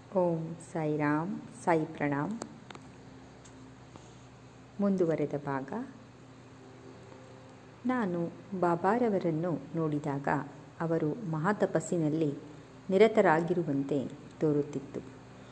ಓಂ ಸಾಯಿರಾಮ್ ಸಾಯಿ ಪ್ರಣಾಮ್. ಮುಂದುವರೆದ ಭಾಗ. ನಾನು ಬಾಬಾರವರನ್ನು ನೋಡಿದಾಗ ಅವರು ಮಹಾತಪಸ್ಸಿನಲ್ಲಿ ನಿರತರಾಗಿರುವಂತೆ ತೋರುತ್ತಿತ್ತು.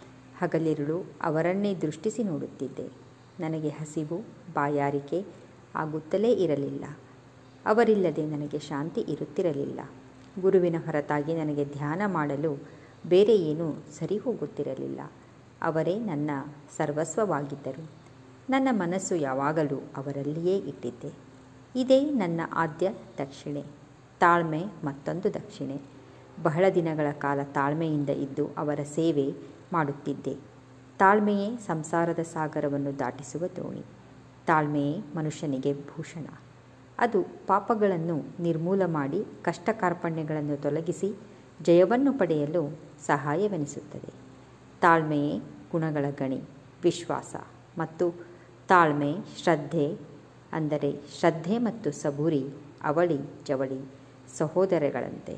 ಹಗಲಿರುಳು ಅವರನ್ನೇ ದೃಷ್ಟಿಸಿ ನೋಡುತ್ತಿದ್ದೆ. ನನಗೆ ಹಸಿವು, ಬಾಯಾರಿಕೆ ಆಗುತ್ತಲೇ ಇರಲಿಲ್ಲ. ಅವರಿಲ್ಲದೆ ನನಗೆ ಶಾಂತಿ ಇರುತ್ತಿರಲಿಲ್ಲ. ಗುರುವಿನ ಹೊರತಾಗಿ ನನಗೆ ಧ್ಯಾನ ಮಾಡಲು ಬೇರೆ ಏನೂ ಸರಿ ಹೋಗುತ್ತಿರಲಿಲ್ಲ. ಅವರೇ ನನ್ನ ಸರ್ವಸ್ವವಾಗಿದ್ದರು. ನನ್ನ ಮನಸ್ಸು ಯಾವಾಗಲೂ ಅವರಲ್ಲಿಯೇ ಇಟ್ಟಿದ್ದೆ. ಇದೇ ನನ್ನ ಆದ್ಯ ದಕ್ಷಿಣೆ. ತಾಳ್ಮೆ ಮತ್ತೊಂದು ದಕ್ಷಿಣೆ. ಬಹಳ ದಿನಗಳ ಕಾಲ ತಾಳ್ಮೆಯಿಂದ ಇದ್ದು ಅವರ ಸೇವೆ ಮಾಡುತ್ತಿದ್ದೆ. ತಾಳ್ಮೆಯೇ ಸಂಸಾರದ ಸಾಗರವನ್ನು ದಾಟಿಸುವ ದೋಣಿ. ತಾಳ್ಮೆಯೇ ಮನುಷ್ಯನಿಗೆ ಭೂಷಣ. ಅದು ಪಾಪಗಳನ್ನು ನಿರ್ಮೂಲ ಮಾಡಿ ಕಷ್ಟ ಕಾರ್ಪಣ್ಯಗಳನ್ನು ತೊಲಗಿಸಿ ಜಯವನ್ನು ಪಡೆಯಲು ಸಹಾಯವೆನಿಸುತ್ತದೆ. ತಾಳ್ಮೆಯೇ ಗುಣಗಳ ಗಣಿ, ವಿಶ್ವಾಸ ಮತ್ತು ತಾಳ್ಮೆ, ಶ್ರದ್ಧೆ. ಅಂದರೆ ಶ್ರದ್ಧೆ ಮತ್ತು ಸಬೂರಿ ಅವಳಿ ಜವಳಿ ಸಹೋದರಗಳಂತೆ.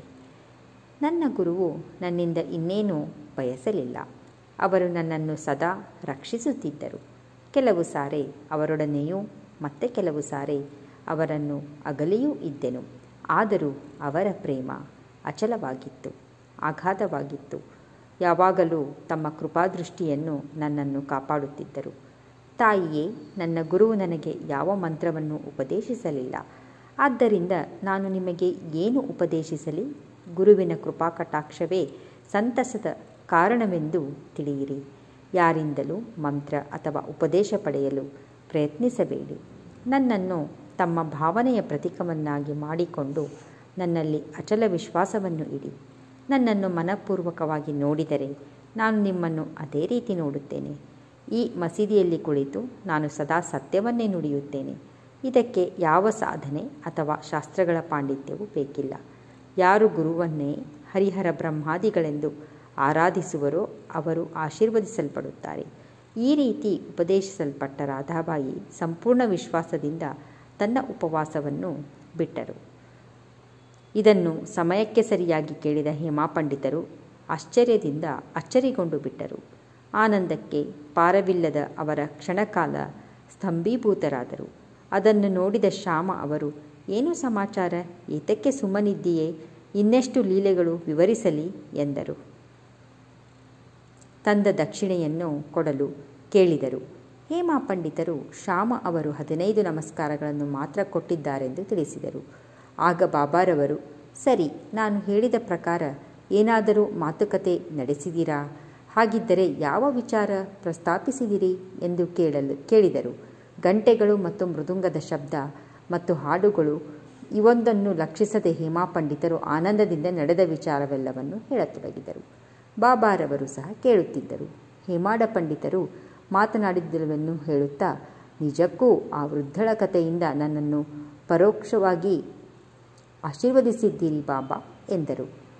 ನನ್ನ ಗುರುವು ನನ್ನಿಂದ ಇನ್ನೇನೂ ಬಯಸಲಿಲ್ಲ. ಅವರು ನನ್ನನ್ನು ಸದಾ ರಕ್ಷಿಸುತ್ತಿದ್ದರು. ಕೆಲವು ಸಾರಿ ಅವರೊಡನೆಯೂ ಮತ್ತೆ ಕೆಲವು ಸಾರಿ ಅವರನ್ನು ಅಗಲಿಯೂ ಇದ್ದೆನು. ಆದರೂ ಅವರ ಪ್ರೇಮ ಅಚಲವಾಗಿತ್ತು, ಅಗಾಧವಾಗಿತ್ತು. ಯಾವಾಗಲೂ ತಮ್ಮ ಕೃಪಾದೃಷ್ಟಿಯನ್ನು ನನ್ನನ್ನು ಕಾಪಾಡುತ್ತಿದ್ದರು. ತಾಯಿಯೇ, ನನ್ನ ಗುರುವು ನನಗೆ ಯಾವ ಮಂತ್ರವನ್ನು ಉಪದೇಶಿಸಲಿಲ್ಲ. ಆದ್ದರಿಂದ ನಾನು ನಿಮಗೆ ಏನು ಉಪದೇಶಿಸಲಿ? ಗುರುವಿನ ಕೃಪಾಕಟಾಕ್ಷವೇ ಸಂತಸದ ಕಾರಣವೆಂದು ತಿಳಿಯಿರಿ. ಯಾರಿಂದಲೂ ಮಂತ್ರ ಅಥವಾ ಉಪದೇಶ ಪಡೆಯಲು ಪ್ರಯತ್ನಿಸಬೇಡಿ. ನನ್ನನ್ನು ತಮ್ಮ ಭಾವನೆಯ ಪ್ರತೀಕವನ್ನಾಗಿ ಮಾಡಿಕೊಂಡು ನನ್ನಲ್ಲಿ ಅಚಲ ವಿಶ್ವಾಸವನ್ನು ಇಡಿ. ನನ್ನನ್ನು ಮನಪೂರ್ವಕವಾಗಿ ನೋಡಿದರೆ ನಾನು ನಿಮ್ಮನ್ನು ಅದೇ ರೀತಿ ನೋಡುತ್ತೇನೆ. ಈ ಮಸೀದಿಯಲ್ಲಿ ಕುಳಿತು ನಾನು ಸದಾ ಸತ್ಯವನ್ನೇ ನುಡಿಯುತ್ತೇನೆ. ಇದಕ್ಕೆ ಯಾವ ಸಾಧನೆ ಅಥವಾ ಶಾಸ್ತ್ರಗಳ ಪಾಂಡಿತ್ಯವೂ ಬೇಕಿಲ್ಲ. ಯಾರು ಗುರುವನ್ನೇ ಹರಿಹರ ಬ್ರಹ್ಮಾದಿಗಳೆಂದು ಆರಾಧಿಸುವರೋ ಅವರು ಆಶೀರ್ವದಿಸಲ್ಪಡುತ್ತಾರೆ. ಈ ರೀತಿ ಉಪದೇಶಿಸಲ್ಪಟ್ಟ ರಾಧಾಬಾಯಿ ಸಂಪೂರ್ಣ ವಿಶ್ವಾಸದಿಂದ ತನ್ನ ಉಪವಾಸವನ್ನು ಬಿಟ್ಟರು. ಇದನ್ನು ಸಮಯಕ್ಕೆ ಸರಿಯಾಗಿ ಕೇಳಿದ ಹೇಮಾ ಪಂಡಿತರು ಆಶ್ಚರ್ಯದಿಂದ ಅಚ್ಚರಿಗೊಂಡು ಬಿಟ್ಟರು. ಆನಂದಕ್ಕೆ ಪಾರವಿಲ್ಲದ ಅವರ ಕ್ಷಣಕಾಲ ಸ್ತಂಭೀಭೂತರಾದರು. ಅದನ್ನು ನೋಡಿದ ಶ್ಯಾಮ ಅವರು, ಏನು ಸಮಾಚಾರ? ಏತಕ್ಕೆ ಸುಮ್ಮನಿದ್ದೀಯೇ? ಇನ್ನೆಷ್ಟು ಲೀಲೆಗಳು ವಿವರಿಸಲಿ ಎಂದರು. ತಂದ ದಕ್ಷಿಣೆಯನ್ನು ಕೊಡಲು ಕೇಳಿದರು. ಹೇಮಾ ಪಂಡಿತರು ಶ್ಯಾಮ ಅವರು 15 ನಮಸ್ಕಾರಗಳನ್ನು ಮಾತ್ರ ಕೊಟ್ಟಿದ್ದಾರೆಂದು ತಿಳಿಸಿದರು. ಆಗ ಬಾಬಾರವರು, ಸರಿ, ನಾನು ಹೇಳಿದ ಪ್ರಕಾರ ಏನಾದರೂ ಮಾತುಕತೆ ನಡೆಸಿದಿರಾ? ಹಾಗಿದ್ದರೆ ಯಾವ ವಿಚಾರ ಪ್ರಸ್ತಾಪಿಸಿದಿರಿ ಎಂದು ಕೇಳಿದರು. ಗಂಟೆಗಳು ಮತ್ತು ಮೃದಂಗದ ಶಬ್ದ ಮತ್ತು ಹಾಡುಗಳು ಇವೊಂದನ್ನು ಲಕ್ಷಿಸದೆ ಹೇಮಾ ಪಂಡಿತರು ಆನಂದದಿಂದ ನಡೆದ ವಿಚಾರವೆಲ್ಲವನ್ನು ಹೇಳತೊಡಗಿದರು. ಬಾಬಾರವರು ಸಹ ಕೇಳುತ್ತಿದ್ದರು. ಹೇಮಾಡ ಪಂಡಿತರು ಮಾತನಾಡಿದ್ದೆಲ್ಲವನ್ನೂ ಹೇಳುತ್ತಾ, ನಿಜಕ್ಕೂ ಆ ವೃದ್ಧಳ ಕಥೆಯಿಂದ ನನ್ನನ್ನು ಪರೋಕ್ಷವಾಗಿ ಆಶೀರ್ವದಿಸಿದ್ದೀರಿ ಬಾಬಾ ಎಂದರು.